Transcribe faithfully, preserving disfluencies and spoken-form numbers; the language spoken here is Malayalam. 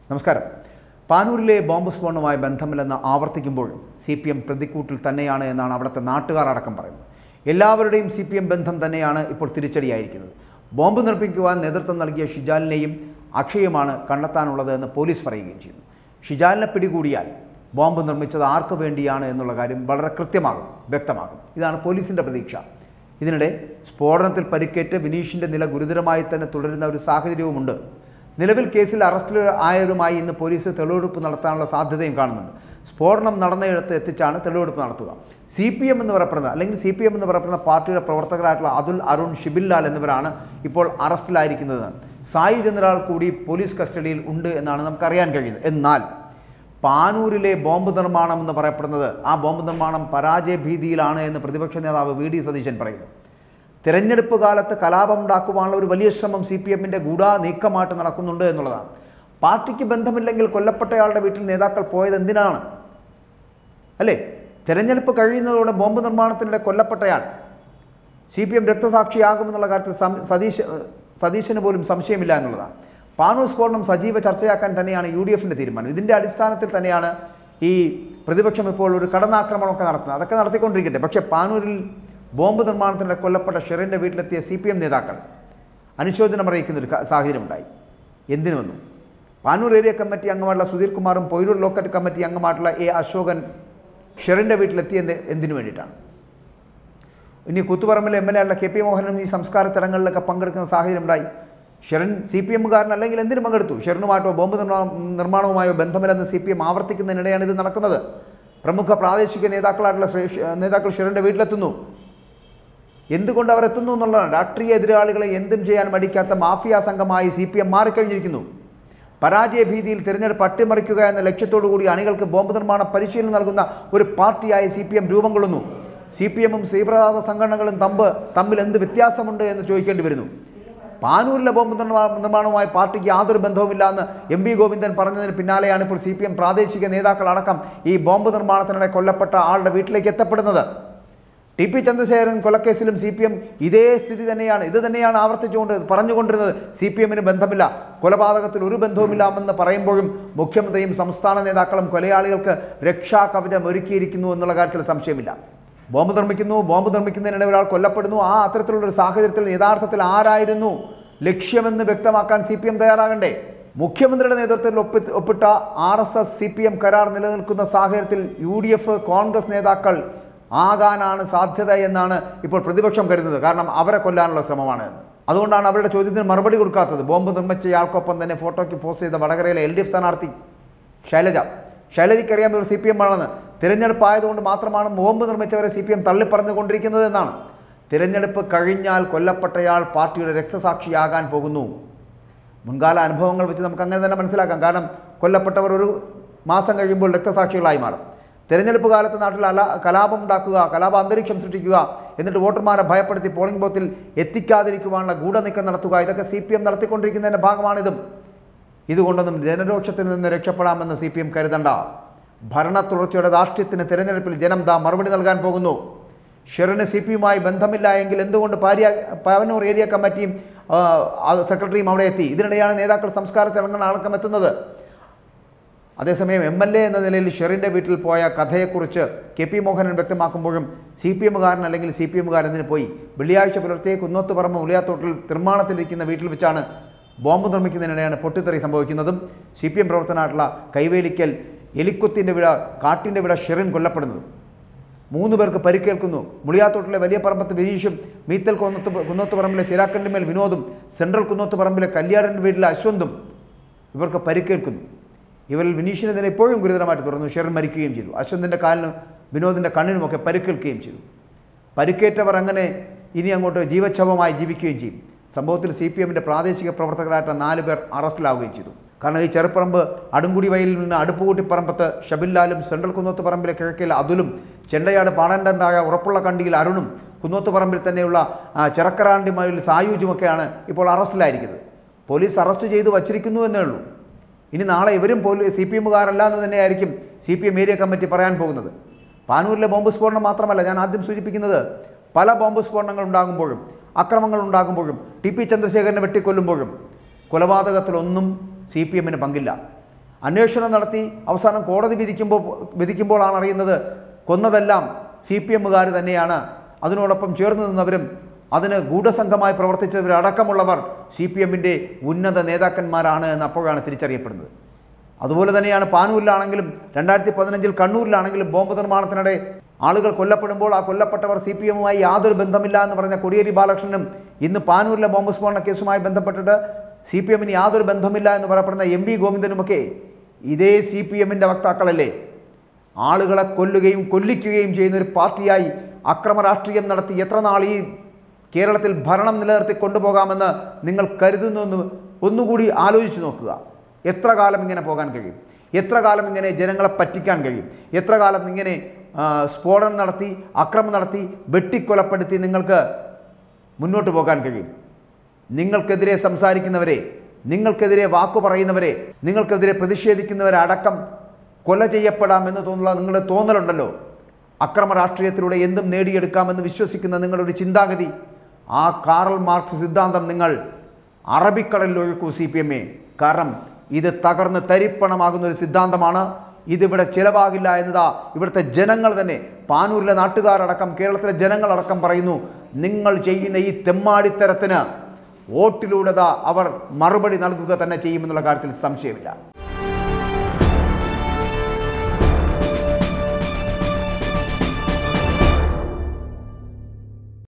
നമസ്കാരം. പാനൂരിലെ ബോംബ് സ്ഫോടനവുമായി ബന്ധമില്ലെന്ന് ആവർത്തിക്കുമ്പോഴും സി പി എം പ്രതിക്കൂട്ടിൽ തന്നെയാണ് എന്നാണ് അവിടുത്തെ നാട്ടുകാർ അടക്കം പറയുന്നത്. എല്ലാവരുടെയും സി പി എം ബന്ധം തന്നെയാണ് ഇപ്പോൾ തിരിച്ചടിയായിരിക്കുന്നത്. ബോംബ് നിർമ്മിക്കുവാൻ നേതൃത്വം നൽകിയ ഷിജാലിനെയും അക്ഷയുമാണ് കണ്ടെത്താനുള്ളത് എന്ന് പോലീസ് പറയുകയും ചെയ്യുന്നു. ഷിജാലിനെ പിടികൂടിയാൽ ബോംബ് നിർമ്മിച്ചത് ആർക്കു വേണ്ടിയാണ് എന്നുള്ള കാര്യം വളരെ കൃത്യമാകും, വ്യക്തമാകും. ഇതാണ് പോലീസിൻ്റെ പ്രതീക്ഷ. ഇതിനിടെ സ്ഫോടനത്തിൽ പരിക്കേറ്റ് വിനീഷിൻ്റെ നില ഗുരുതരമായി തന്നെ തുടരുന്ന ഒരു സാഹചര്യവുമുണ്ട്. നിലവിൽ കേസിൽ അറസ്റ്റ് ആയവരുമായി ഇന്ന് പോലീസ് തെളിവെടുപ്പ് നടത്താനുള്ള സാധ്യതയും കാണുന്നുണ്ട്. സ്ഫോടനം നടന്നയിടത്ത് എത്തിച്ചാണ് തെളിവെടുപ്പ് നടത്തുക. സി പി എം എന്ന് പറയപ്പെടുന്ന അല്ലെങ്കിൽ സി പി എം എന്ന് പറയപ്പെടുന്ന പാർട്ടിയുടെ പ്രവർത്തകരായിട്ടുള്ള അതുൽ, അരുൺ, ഷിബിൻ ലാൽ എന്നിവരാണ് ഇപ്പോൾ അറസ്റ്റിലായിരിക്കുന്നത്. സായി ജനറാൾ കൂടി പോലീസ് കസ്റ്റഡിയിൽ ഉണ്ട് എന്നാണ് നമുക്കറിയാൻ കഴിയുന്നത്. എന്നാൽ പാനൂരിലെ ബോംബ് നിർമ്മാണം എന്ന് പറയപ്പെടുന്നത് ആ ബോംബ് നിർമ്മാണം പരാജയ ഭീതിയിലാണ് എന്ന് പ്രതിപക്ഷ നേതാവ് വി ഡി സതീശൻ പറയുന്നു. തിരഞ്ഞെടുപ്പ് കാലത്ത് കലാപമുണ്ടാക്കുവാനുള്ള ഒരു വലിയ ശ്രമം സി പി എമ്മിൻ്റെ ഗൂഢാ നീക്കമായിട്ട് നടക്കുന്നുണ്ട് എന്നുള്ളതാണ്. പാർട്ടിക്ക് ബന്ധമില്ലെങ്കിൽ കൊല്ലപ്പെട്ടയാളുടെ വീട്ടിൽ നേതാക്കൾ പോയത് എന്തിനാണ്? അല്ലേ? തിരഞ്ഞെടുപ്പ് കഴിയുന്നതോടെ ബോംബ് നിർമ്മാണത്തിനിടെ കൊല്ലപ്പെട്ടയാൾ സി പി എം രക്തസാക്ഷിയാകുമെന്നുള്ള കാര്യത്തിൽ സതീശ സതീശന് പോലും സംശയമില്ല എന്നുള്ളതാണ്. പാനൂർ സ്ഫോടനം സജീവ ചർച്ചയാക്കാൻ തന്നെയാണ് യു ഡി എഫിൻ്റെ തീരുമാനം. ഇതിൻ്റെ അടിസ്ഥാനത്തിൽ തന്നെയാണ് ഈ പ്രതിപക്ഷം ഇപ്പോൾ ഒരു കടന്നാക്രമണമൊക്കെ നടത്തുന്നത്. അതൊക്കെ നടത്തിക്കൊണ്ടിരിക്കട്ടെ. പക്ഷേ പാനൂരിൽ ബോംബ് നിർമ്മാണത്തിനിടെ കൊല്ലപ്പെട്ട ഷെറിൻ്റെ വീട്ടിലെത്തിയ സി പി എം നേതാക്കൾ അനുശോചനം അറിയിക്കുന്നൊരു സാഹചര്യമുണ്ടായി. എന്തിനു വന്നു? പാനൂർ ഏരിയ കമ്മിറ്റി അംഗമായിട്ടുള്ള സുധീർ കുമാറും പൊയിലൂർ ലോക്കൽ കമ്മിറ്റി അംഗമായിട്ടുള്ള എ അശോകൻ ഷെറിൻ്റെ വീട്ടിലെത്തിയത് എന്തിനു വേണ്ടിയിട്ടാണ്? ഇനി കൂത്തുപറമ്പിലെ എം എൽ എ ആയിട്ടുള്ള കെ പി മോഹനും ഈ സംസ്കാര ചടങ്ങുകളിലൊക്കെ പങ്കെടുക്കുന്ന സാഹചര്യം ഉണ്ടായി. ഷെറിൻ സി പി എമ്മുകാരൻ അല്ലെങ്കിൽ എന്തിനു പങ്കെടുത്തു? ഷെറിനുമായിട്ടോ ബോംബ് നിർമ്മാണവുമായോ ബന്ധമില്ലെന്ന് സി പി എം ആവർത്തിക്കുന്നതിനിടെയാണ് ഇത് നടക്കുന്നത്. പ്രമുഖ പ്രാദേശിക നേതാക്കളായിട്ടുള്ള നേതാക്കൾ ഷെറിൻ്റെ വീട്ടിലെത്തുന്നു. എന്തുകൊണ്ട് അവർ എത്തുന്നു എന്നുള്ളതാണ്. രാഷ്ട്രീയ എതിരാളികളെ എന്തും ചെയ്യാൻ മടിക്കാത്ത മാഫിയ സംഘമായി സി പി എം മാറിക്കഴിഞ്ഞിരിക്കുന്നു. പരാജയ ഭീതിയിൽ തിരഞ്ഞെടുപ്പ് അട്ടിമറിക്കുക എന്ന ലക്ഷ്യത്തോടു കൂടി അണികൾക്ക് ബോംബ് നിർമ്മാണ പരിശീലനം നൽകുന്ന ഒരു പാർട്ടിയായി സി പി എം രൂപം കൊള്ളുന്നു. സി പി എമ്മും തീവ്രവാദ സംഘടനകളും തമ്പ് തമ്മിൽ എന്ത് വ്യത്യാസമുണ്ട് എന്ന് ചോദിക്കേണ്ടി വരുന്നു. പാനൂരിലെ ബോംബ് നിർമ്മാണവുമായി പാർട്ടിക്ക് യാതൊരു ബന്ധവുമില്ല എന്ന് എം വി ഗോവിന്ദൻ പറഞ്ഞതിന് പിന്നാലെയാണ് ഇപ്പോൾ സി പി എം പ്രാദേശിക നേതാക്കളടക്കം ഈ ബോംബ് നിർമ്മാണത്തിനിടെ കൊല്ലപ്പെട്ട ആളുടെ വീട്ടിലേക്ക് എത്തപ്പെടുന്നത്. ടി പി ചന്ദ്രശേഖരൻ കൊലക്കേസിലും സി പി എം ഇതേ സ്ഥിതി തന്നെയാണ് ഇത് തന്നെയാണ് ആവർത്തിച്ചുകൊണ്ട് പറഞ്ഞുകൊണ്ടിരുന്നത്. സി പി എമ്മിന് ബന്ധമില്ല, കൊലപാതകത്തിൽ ഒരു ബന്ധവുമില്ലാമെന്ന് പറയുമ്പോഴും മുഖ്യമന്ത്രിയും സംസ്ഥാന നേതാക്കളും കൊലയാളികൾക്ക് രക്ഷാകവചം ഒരുക്കിയിരിക്കുന്നു എന്നുള്ള കാര്യത്തിൽ സംശയമില്ല. ബോംബ് നിർമ്മിക്കുന്നു, ബോംബ് നിർമ്മിക്കുന്നതിനിടെ ഒരാൾ കൊല്ലപ്പെടുന്നു. ആ അത്തരത്തിലുള്ളൊരു സാഹചര്യത്തിൽ യഥാർത്ഥത്തിൽ ആരായിരുന്നു ലക്ഷ്യമെന്ന് വ്യക്തമാക്കാൻ സി പി എം തയ്യാറാകണ്ടേ? മുഖ്യമന്ത്രിയുടെ നേതൃത്വത്തിൽ ഒപ്പി ഒപ്പിട്ട R S S C P M കരാർ നിലനിൽക്കുന്ന സാഹചര്യത്തിൽ യു ഡി എഫ് കോൺഗ്രസ് നേതാക്കൾ ആകാനാണ് സാധ്യത എന്നാണ് ഇപ്പോൾ പ്രതിപക്ഷം കരുതുന്നത്. കാരണം അവരെ കൊല്ലാനുള്ള ശ്രമമാണ് എന്ന്. അതുകൊണ്ടാണ് അവരുടെ ചോദ്യത്തിന് മറുപടി കൊടുക്കാത്തത്. ബോംബ് നിർമ്മിച്ചയാൾക്കൊപ്പം തന്നെ ഫോട്ടോയ്ക്ക് പോസ്റ്റ് ചെയ്ത വടകരയിലെ എൽ ഡി എഫ് സ്ഥാനാർത്ഥി ശൈലജ ശൈലജയ്ക്കറിയാം ഇവർ സി പി എം ആണെന്ന്. തിരഞ്ഞെടുപ്പ് ആയതുകൊണ്ട് മാത്രമാണ് ബോംബ് നിർമ്മിച്ചവരെ സി പി എം തള്ളിപ്പറഞ്ഞുകൊണ്ടിരിക്കുന്നത് എന്നാണ്. തിരഞ്ഞെടുപ്പ് കഴിഞ്ഞാൽ കൊല്ലപ്പെട്ടയാൾ പാർട്ടിയുടെ രക്തസാക്ഷിയാകാൻ പോകുന്നു. മുൻകാല അനുഭവങ്ങൾ വെച്ച് നമുക്ക് അങ്ങനെ തന്നെ മനസ്സിലാക്കാം. കാരണം കൊല്ലപ്പെട്ടവർ ഒരു മാസം കഴിയുമ്പോൾ രക്തസാക്ഷികളായി മാറും. തിരഞ്ഞെടുപ്പ് കാലത്ത് നാട്ടിൽ അല കലാപം ഉണ്ടാക്കുക, കലാപ അന്തരീക്ഷം സൃഷ്ടിക്കുക, എന്നിട്ട് വോട്ടർമാരെ ഭയപ്പെടുത്തി പോളിംഗ് ബൂത്തിൽ എത്തിക്കാതിരിക്കുവാനുള്ള ഗൂഢനീക്കം നടത്തുക, ഇതൊക്കെ സി പി എം നടത്തിക്കൊണ്ടിരിക്കുന്നതിൻ്റെ ഭാഗമാണിതും. ഇതുകൊണ്ടൊന്നും ജനരോക്ഷത്തിൽ നിന്ന് രക്ഷപ്പെടാമെന്ന് സി പി എം കരുതണ്ട. ഭരണ തുടർച്ചയുടെ ധാർഷ്ട്യത്തിന് തിരഞ്ഞെടുപ്പിൽ ജനം ദാ മറുപടി നൽകാൻ പോകുന്നു. ഷെറിന് സി പി എമ്മുമായി ബന്ധമില്ല എങ്കിൽ എന്തുകൊണ്ട് പാരിയ പാവനൂർ ഏരിയ കമ്മിറ്റിയും സെക്രട്ടറിയും അവിടെ എത്തി? ഇതിനിടെയാണ് നേതാക്കൾ സംസ്കാര ചടങ്ങുകൾ അടക്കം എത്തുന്നത്. അതേസമയം എം എൽ എ എന്ന നിലയിൽ ഷെറിൻ്റെ വീട്ടിൽ പോയ കഥയെക്കുറിച്ച് കെ പി മോഹനൻ വ്യക്തമാക്കുമ്പോഴും സി പി എമ്മുകാരൻ അല്ലെങ്കിൽ സി പി എമ്മുകാരൻ ഇതിന് പോയി. വെള്ളിയാഴ്ച പുലർച്ചെ കുന്നോത്തുപറമ്പ് ഉളിയാത്തോട്ടിൽ നിർമ്മാണത്തിലിരിക്കുന്ന വീട്ടിൽ വെച്ചാണ് ബോംബ് നിർമ്മിക്കുന്നതിനിടെയാണ് പൊട്ടിത്തെറി സംഭവിക്കുന്നതും സി പി എം പ്രവർത്തനമായിട്ടുള്ള കൈവേലിക്കൽ എലിക്കുത്തിൻ്റെ വിട കാട്ടിൻ്റെ വിട ഷെറിൻ കൊല്ലപ്പെടുന്നത്. മൂന്ന് പേർക്ക് പരിക്കേൽക്കുന്നു. മുളിയാത്തോട്ടിലെ വലിയ പറമ്പത്ത് വിനീഷും മീത്തൽ കുന്നത്ത് കുന്നോത്തുപറമ്പിലെ ചിരാക്കണ്ടിമേൽ വിനോദും സെൻട്രൽ കുന്നോത്തുപറമ്പിലെ കല്യാടൻ വീട്ടിലെ അശ്വന്തും ഇവർക്ക് പരിക്കേൽക്കുന്നു. ഇവരിൽ വിനീഷിന് തന്നെ ഇപ്പോഴും ഗുരുതരമായിട്ട് തുടർന്നു. ഷെറിൻ മരിക്കുകയും ചെയ്തു. അശ്വന്തിൻ്റെ കാലിനും വിനോദിൻ്റെ കണ്ണിനുമൊക്കെ പരിക്കേൽക്കുകയും ചെയ്തു. പരിക്കേറ്റവർ അങ്ങനെ ഇനി അങ്ങോട്ട് ജീവച്ഛവമായി ജീവിക്കുകയും ചെയ്യും. സംഭവത്തിൽ സി പി എമ്മിൻ്റെ പ്രാദേശിക പ്രവർത്തകരായിട്ട് നാല് പേർ അറസ്റ്റിലാവുകയും ചെയ്തു. കാരണം ഈ ചെറുപ്പറമ്പ് അടുംകുടി വയലിൽ നിന്ന് അടുപ്പുകൂട്ടിപ്പറമ്പത്ത് ഷബിൻലാലും സെൻട്രൽ കുന്നോത്തുപറമ്പിലെ കിഴക്കിൽ അതുലും ചെണ്ടയാട് പാണൻ്റെ താഴെ ഉറപ്പുള്ള കണ്ടിയിൽ അരുണും കുന്നോത്തുപറമ്പിൽ തന്നെയുള്ള ചിറക്കറാണ്ടി മയിൽ സായൂജുമൊക്കെയാണ് ഇപ്പോൾ അറസ്റ്റിലായിരിക്കുന്നത്. പോലീസ് അറസ്റ്റ് ചെയ്ത് വച്ചിരിക്കുന്നു എന്നേ ഉള്ളൂ. ഇനി നാളെ ഇവരും പോലീസ് സി പി എമ്മുകാരല്ല എന്ന് തന്നെയായിരിക്കും C P M area committee പറയാൻ പോകുന്നത്. പാനൂരിലെ ബോംബ് സ്ഫോടനം മാത്രമല്ല, ഞാൻ ആദ്യം സൂചിപ്പിക്കുന്നത് പല ബോംബ് സ്ഫോടനങ്ങൾ ഉണ്ടാകുമ്പോഴും അക്രമങ്ങൾ ഉണ്ടാകുമ്പോഴും ടി പി ചന്ദ്രശേഖരനെ വെട്ടിക്കൊല്ലുമ്പോഴും കൊലപാതകത്തിലൊന്നും സി പി എമ്മിന് പങ്കില്ല. അന്വേഷണം നടത്തി അവസാനം കോടതി വിധിക്കുമ്പോൾ വിധിക്കുമ്പോഴാണ് അറിയുന്നത് കൊന്നതെല്ലാം സി പി എമ്മുകാർ തന്നെയാണ്. അതിനോടൊപ്പം ചേർന്ന് നിന്നവരും അതിന് ഗൂഢസംഘമായി പ്രവർത്തിച്ചവരടക്കമുള്ളവർ സി പി എമ്മിൻ്റെ ഉന്നത നേതാക്കന്മാരാണ് എന്ന് അപ്പോഴാണ് തിരിച്ചറിയപ്പെടുന്നത്. അതുപോലെ തന്നെയാണ് പാനൂരിലാണെങ്കിലും രണ്ടായിരത്തി പതിനഞ്ചിൽ കണ്ണൂരിലാണെങ്കിലും ബോംബ് നിർമ്മാണത്തിനിടെ ആളുകൾ കൊല്ലപ്പെടുമ്പോൾ ആ കൊല്ലപ്പെട്ടവർ സി പി എമ്മുമായി യാതൊരു ബന്ധമില്ല എന്ന് പറഞ്ഞ കോടിയേരി ബാലകൃഷ്ണനും ഇന്ന് പാനൂരിലെ ബോംബ് സ്ഫോടന കേസുമായി ബന്ധപ്പെട്ടിട്ട് സി പി എമ്മിന് യാതൊരു ബന്ധമില്ല എന്ന് പറയപ്പെടുന്ന എം വി ഗോവിന്ദനുമൊക്കെ ഇതേ സി പി എമ്മിൻ്റെ വക്താക്കളല്ലേ? ആളുകളെ കൊല്ലുകയും കൊല്ലിക്കുകയും ചെയ്യുന്ന ഒരു പാർട്ടിയായി അക്രമ രാഷ്ട്രീയം നടത്തി എത്ര നാൾ ഈ കേരളത്തിൽ ഭരണം നിലനിർത്തി കൊണ്ടുപോകാമെന്ന് നിങ്ങൾ കരുതുന്നു? ഒന്നുകൂടി ആലോചിച്ച് നോക്കുക. എത്ര കാലം ഇങ്ങനെ പോകാൻ കഴിയും? എത്ര കാലം ഇങ്ങനെ ജനങ്ങളെ പറ്റിക്കാൻ കഴിയും? എത്ര കാലം ഇങ്ങനെ സ്ഫോടനം നടത്തി അക്രമം നടത്തി വെട്ടിക്കൊലപ്പെടുത്തി നിങ്ങൾക്ക് മുന്നോട്ട് പോകാൻ കഴിയും? നിങ്ങൾക്കെതിരെ സംസാരിക്കുന്നവരെ, നിങ്ങൾക്കെതിരെ വാക്കു പറയുന്നവരെ, നിങ്ങൾക്കെതിരെ പ്രതിഷേധിക്കുന്നവരെ അടക്കം കൊല ചെയ്യപ്പെടാമെന്ന് തോന്നുന്ന നിങ്ങളുടെ തോന്നലുണ്ടല്ലോ. അക്രമ രാഷ്ട്രീയത്തിലൂടെ എന്തും നേടിയെടുക്കാമെന്ന് വിശ്വസിക്കുന്ന നിങ്ങളുടെ ഒരു ചിന്താഗതി, ആ കാറൽ മാർക്സ് സിദ്ധാന്തം നിങ്ങൾ അറബിക്കടലിൽ ഒഴുക്കൂ സി പി എമ്മേ. കാരണം ഇത് തകർന്ന് തരിപ്പണമാകുന്ന ഒരു സിദ്ധാന്തമാണ്. ഇതിവിടെ ചിലവാകില്ല എന്നതാ ഇവിടുത്തെ ജനങ്ങൾ തന്നെ, പാനൂരിലെ നാട്ടുകാരടക്കം കേരളത്തിലെ ജനങ്ങളടക്കം പറയുന്നു. നിങ്ങൾ ചെയ്യുന്ന ഈ തെമ്മാടിത്തരത്തിന് വോട്ടിലൂടെ അവർ മറുപടി നൽകുക തന്നെ ചെയ്യുമെന്നുള്ള കാര്യത്തിൽ സംശയമില്ല.